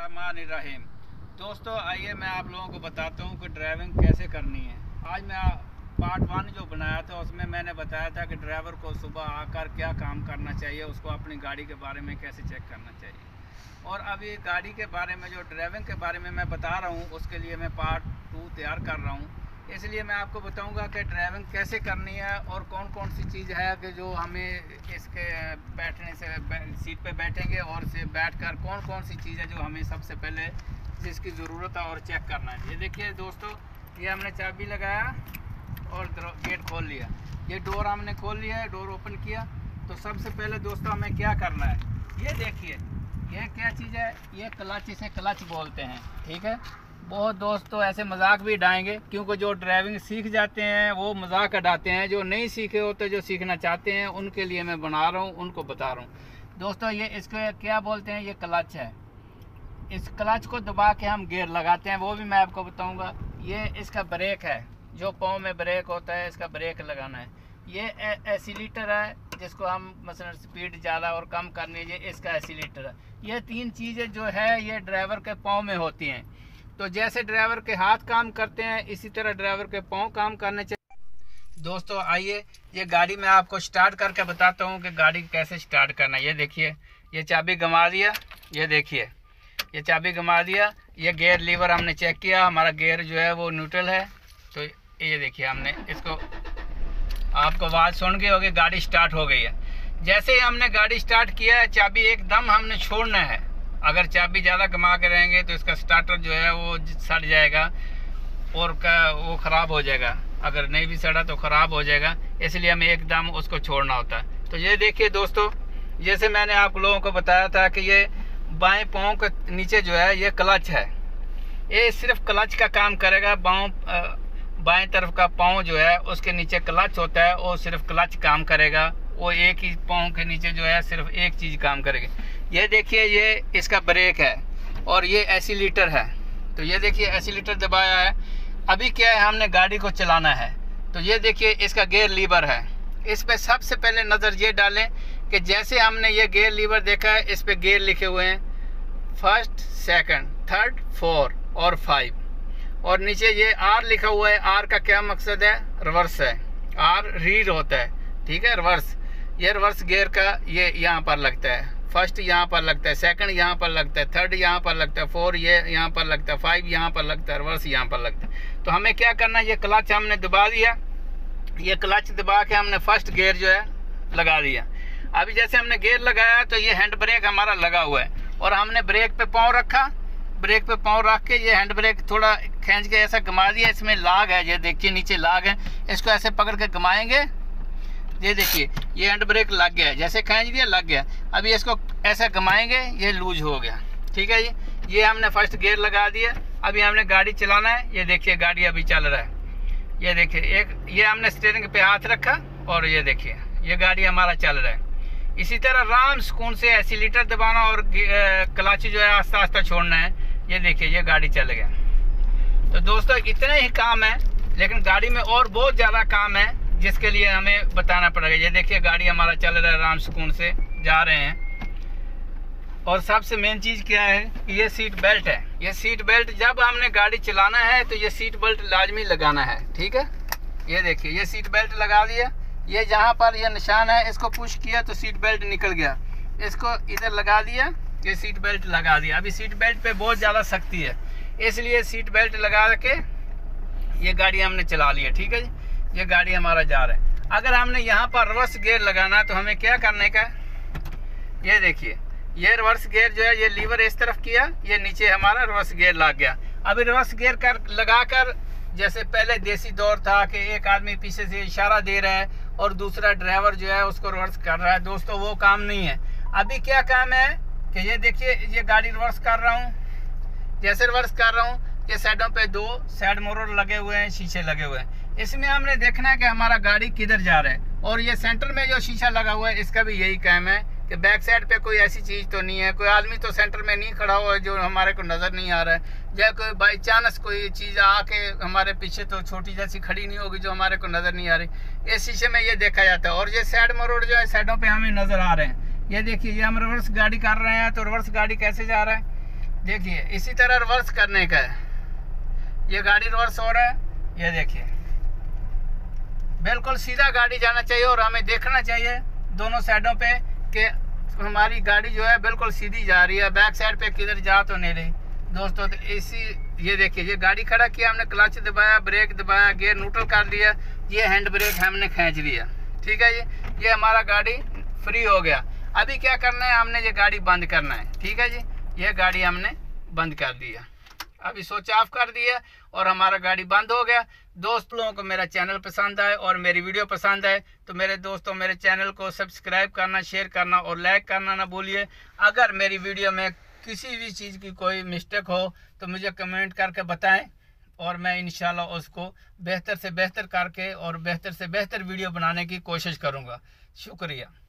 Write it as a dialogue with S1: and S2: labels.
S1: बिस्मिल्लाहिर्रहमानिर्रहीम। दोस्तों आइए मैं आप लोगों को बताता हूँ कि ड्राइविंग कैसे करनी है। आज मैं पार्ट 1 जो बनाया था उसमें मैंने बताया था कि ड्राइवर को सुबह आकर क्या काम करना चाहिए, उसको अपनी गाड़ी के बारे में कैसे चेक करना चाहिए। और अभी गाड़ी के बारे में जो ड्राइविंग के बारे में मैं बता रहा हूँ उसके लिए मैं पार्ट 2 तैयार कर रहा हूँ। इसलिए मैं आपको बताऊंगा कि ड्राइविंग कैसे करनी है और कौन कौन सी चीज़ है कि जो हमें इसके बैठने से सीट पे बैठेंगे और से बैठकर कौन कौन सी चीज़ है जो हमें सबसे पहले जिसकी ज़रूरत है और चेक करना है। ये देखिए दोस्तों, ये हमने चाबी लगाया और गेट खोल लिया, ये डोर हमने खोल लिया है, डोर ओपन किया। तो सबसे पहले दोस्तों हमें क्या करना है, ये देखिए ये क्या चीज़ है, ये क्लच, इसे क्लच बोलते हैं। ठीक है, बहुत दोस्तों ऐसे मजाक भी उड़ाएंगे क्योंकि जो ड्राइविंग सीख जाते हैं वो मजाक उड़ाते हैं, जो नहीं सीखे होते जो सीखना चाहते हैं उनके लिए मैं बना रहा हूँ, उनको बता रहा हूँ। दोस्तों ये इसको क्या बोलते हैं, ये क्लच है। इस क्लच को दबा के हम गियर लगाते हैं, वो भी मैं आपको बताऊँगा। ये इसका ब्रेक है, जो पाँव में ब्रेक होता है इसका ब्रेक लगाना है। ये एक्सीलेटर है जिसको हम मसलन स्पीड ज़्यादा और कम करनी है, इसका एक्सीलेटर है। ये तीन चीज़ें जो है ये ड्राइवर के पाँव में होती हैं। तो जैसे ड्राइवर के हाथ काम करते हैं इसी तरह ड्राइवर के पाँव काम करने चाहिए। दोस्तों आइए ये गाड़ी मैं आपको स्टार्ट करके बताता हूँ कि गाड़ी कैसे स्टार्ट करना है। ये देखिए ये चाबी घुमा दिया, ये देखिए ये चाबी घुमा दिया, ये गियर लीवर हमने चेक किया, हमारा गियर जो है वो न्यूट्रल है। तो ये देखिए हमने इसको, आपको आवाज़ सुन गई होगी, गाड़ी स्टार्ट हो गई है। जैसे ही हमने गाड़ी स्टार्ट किया है चाबी एकदम हमने छोड़ना है। अगर चाबी ज़्यादा घुमा के रहेंगे तो इसका स्टार्टर जो है वो सड़ जाएगा और वो ख़राब हो जाएगा, अगर नहीं भी सड़ा तो ख़राब हो जाएगा, इसलिए हमें एकदम उसको छोड़ना होता है। तो ये देखिए दोस्तों, जैसे मैंने आप लोगों को बताया था कि ये बाएं पाँव के नीचे जो है ये क्लच है, ये सिर्फ क्लच का काम करेगा। बाएं तरफ का पाँव जो है उसके नीचे क्लच होता है, वो सिर्फ क्लच काम करेगा, वो एक ही पाँव के नीचे जो है सिर्फ एक चीज़ काम करेगी। ये देखिए ये इसका ब्रेक है और ये एक्सीलेटर है। तो ये देखिए एक्सीलेटर दबाया है। अभी क्या है, हमने गाड़ी को चलाना है। तो ये देखिए इसका गियर लीवर है। इस पे सबसे पहले नज़र ये डालें कि जैसे हमने ये गियर लीवर देखा है, इस पे गियर लिखे हुए हैं 1st, 2nd, 3rd, 4 और 5, और नीचे ये आर लिखा हुआ है। आर का क्या मकसद है, रिवर्स है। आर रीड होता है, ठीक है, रिवर्स। ये रिवर्स गियर का ये यहाँ पर लगता है, 1st यहाँ पर लगता है, 2nd यहाँ पर लगता है, 3rd यहाँ पर लगता है, 4 ये यहाँ पर लगता है, 5 यहाँ पर लगता है, रिवर्स यहाँ पर लगता है। तो हमें क्या करना है, ये क्लच हमने दबा दिया, ये क्लच दबा के हमने 1st गियर जो है लगा दिया। अभी जैसे हमने गियर लगाया तो ये हैंड ब्रेक हमारा लगा हुआ है और हमने ब्रेक पे पाँव रखा, ब्रेक पे पाँव रख के ये हैंड ब्रेक थोड़ा खींच के ऐसा घुमा दिया। इसमें लाग है, ये देखिए नीचे लाग है, इसको ऐसे पकड़ के घुमाएंगे, ये देखिए ये हैंड ब्रेक लग गया है, जैसे खींच दिया लग गया। अभी इसको ऐसा घुमाएंगे, ये लूज हो गया। ठीक है जी, ये हमने 1st गियर लगा दिया। अभी हमने गाड़ी चलाना है, ये देखिए गाड़ी अभी चल रहा है। ये देखिए एक ये हमने स्टीयरिंग पे हाथ रखा और ये देखिए ये गाड़ी हमारा चल रहा है। इसी तरह आराम सुकून से एक्सीलेटर दबाना और क्लच जो है आस्ता आस्ता छोड़ना है। ये देखिए ये गाड़ी चल गया। तो दोस्तों इतने ही काम है, लेकिन गाड़ी में और बहुत ज़्यादा काम है जिसके लिए हमें बताना पड़ेगा। ये देखिए गाड़ी हमारा चल रहा है, आराम सुकून से जा रहे हैं। और सबसे मेन चीज़ क्या है कि ये सीट बेल्ट है। ये सीट बेल्ट जब हमने गाड़ी चलाना है तो ये सीट बेल्ट लाजमी लगाना है। ठीक है, ये देखिए ये सीट बेल्ट लगा दिया। ये जहाँ पर ये निशान है इसको पुश किया तो सीट बेल्ट निकल गया, इसको इधर लगा दिया, ये सीट बेल्ट लगा दिया। अभी सीट बेल्ट पे बहुत ज़्यादा सख्ती है, इसलिए सीट बेल्ट लगा के ये गाड़ी हमने चला ली है। ठीक है जी, ये गाड़ी हमारा जा रहा है। अगर हमने यहाँ पर रिवर्स गियर लगाना तो हमें क्या करने का, ये देखिए ये रिवर्स गियर जो है ये लीवर इस तरफ किया, ये नीचे हमारा रिवर्स गियर लग गया। अभी रिवर्स गियर लगाकर जैसे पहले देसी दौर था कि एक आदमी पीछे से इशारा दे रहा है और दूसरा ड्राइवर जो है उसको रिवर्स कर रहा है, दोस्तों वो काम नहीं है। अभी क्या काम है कि ये देखिए ये गाड़ी रिवर्स कर रहा हूँ, जैसे रिवर्स कर रहा हूँ ये साइडों पे 2 साइड मिरर लगे हुए हैं, शीशे लगे हुए हैं। इसमें हमने देखना है कि हमारा गाड़ी किधर जा रहा है। और ये सेंटर में जो शीशा लगा हुआ है इसका भी यही काम है कि बैक साइड पे कोई ऐसी चीज़ तो नहीं है, कोई आदमी तो सेंटर में नहीं खड़ा हुआ है जो हमारे को नज़र नहीं आ रहा है, या कोई बाई चांस कोई चीज़ आके हमारे पीछे तो छोटी जैसी खड़ी नहीं होगी जो हमारे को नज़र नहीं आ रही। इस शीशे में ये देखा जाता है। और ये साइड मिरर जो है साइडों पे हमें नज़र आ रहे हैं। ये देखिए ये हम रिवर्स गाड़ी कर रहे हैं, तो रिवर्स गाड़ी कैसे जा रहा है, देखिए इसी तरह रिवर्स करने का है। ये गाड़ी रिवर्स हो रहा है, ये देखिए बिल्कुल सीधा गाड़ी जाना चाहिए और हमें देखना चाहिए दोनों साइडों पे कि हमारी गाड़ी जो है बिल्कुल सीधी जा रही है, बैक साइड पे किधर जा तो नहीं रही दोस्तों। तो इसी ये देखिए ये गाड़ी खड़ा किया हमने, क्लच दबाया, ब्रेक दबाया, गियर न्यूट्रल कर दिया, ये हैंड ब्रेक हमने खींच लिया, ठीक है जी। ये हमारा गाड़ी फ्री हो गया। अभी क्या करना है, हमने ये गाड़ी बंद करना है, ठीक है जी। ये गाड़ी हमने बंद कर दिया, अभी स्विच ऑफ कर दिया और हमारा गाड़ी बंद हो गया। दोस्त लोगों को मेरा चैनल पसंद आए और मेरी वीडियो पसंद आए तो मेरे दोस्तों मेरे चैनल को सब्सक्राइब करना, शेयर करना और लाइक करना ना भूलिए। अगर मेरी वीडियो में किसी भी चीज़ की कोई मिस्टेक हो तो मुझे कमेंट करके बताएं और मैं इंशाल्लाह उसको बेहतर से बेहतर करके और बेहतर से बेहतर वीडियो बनाने की कोशिश करूँगा। शुक्रिया।